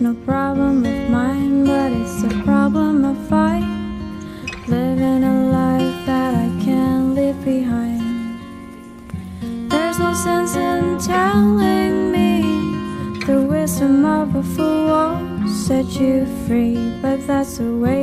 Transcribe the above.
no problem of mine, but it's a problem of I living a life that I can't leave behind. There's no sense in telling me the wisdom of a fool won't set you free, but that's the way